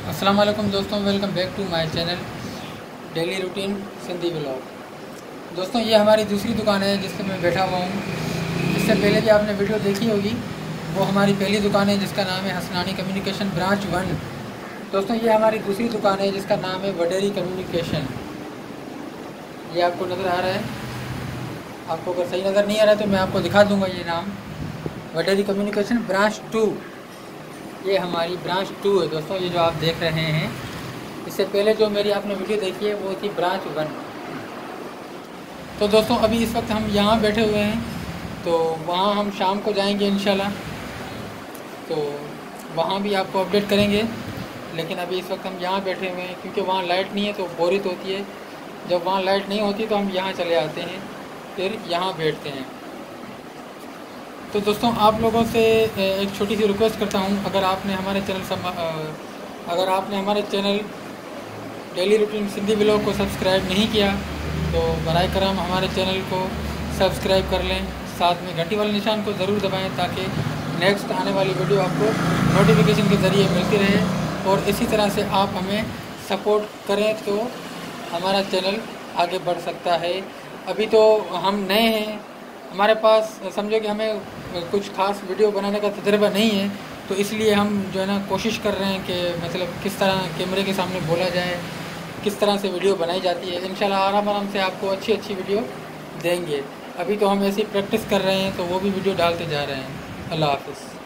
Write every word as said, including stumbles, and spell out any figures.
अस्सलाम वालेकुम दोस्तों, welcome back to my channel daily routine Sindhi blog. दोस्तों, ये हमारी दूसरी दुकान है जिस पर मैं बैठा हुआ हूँ। इससे पहले भी आपने वीडियो देखी होगी, वो हमारी पहली दुकान है जिसका नाम है हसनानी कम्युनिकेशन ब्रांच वन। दोस्तों, ये हमारी दूसरी दुकान है जिसका नाम है वडेरी कम्युनिकेशन। ये आपको नज़र आ रहा है। आपको अगर सही नज़र नहीं आ रहा है तो मैं आपको दिखा दूँगा ये नाम, वडेरी कम्युनिकेशन ब्रांच टू। ये हमारी ब्रांच टू है दोस्तों, ये जो आप देख रहे हैं। इससे पहले जो मेरी आपने वीडियो देखी है वो थी ब्रांच वन। तो दोस्तों, अभी इस वक्त हम यहाँ बैठे हुए हैं, तो वहाँ हम शाम को जाएंगे इंशाल्लाह, तो वहाँ भी आपको अपडेट करेंगे। लेकिन अभी इस वक्त हम यहाँ बैठे हुए हैं क्योंकि वहाँ लाइट नहीं है तो बोरियत होती है। जब वहाँ लाइट नहीं होती तो हम यहाँ चले आते हैं, फिर यहाँ बैठते हैं। तो दोस्तों, आप लोगों से एक छोटी सी रिक्वेस्ट करता हूँ, अगर आपने हमारे चैनल सम अगर आपने हमारे channel daily routine Sindhi blog को सब्सक्राइब नहीं किया तो बराए करम हमारे चैनल को सब्सक्राइब कर लें। साथ में घंटी वाले निशान को ज़रूर दबाएं ताकि नेक्स्ट आने वाली वीडियो आपको नोटिफिकेशन के ज़रिए मिलती रहे। और इसी तरह से आप हमें सपोर्ट करें तो हमारा चैनल आगे बढ़ सकता है। अभी तो हम नए हैं, हमारे पास समझो कि हमें कुछ खास वीडियो बनाने का तजुर्बा नहीं है, तो इसलिए हम जो है ना कोशिश कर रहे हैं कि मतलब किस तरह कैमरे के सामने बोला जाए, किस तरह से वीडियो बनाई जाती है। इंशाल्लाह आराम आराम से आपको अच्छी अच्छी वीडियो देंगे। अभी तो हम ऐसी प्रैक्टिस कर रहे हैं, तो वो भी वीडियो डालते जा रहे हैं। अल्लाह हाफ़िज़।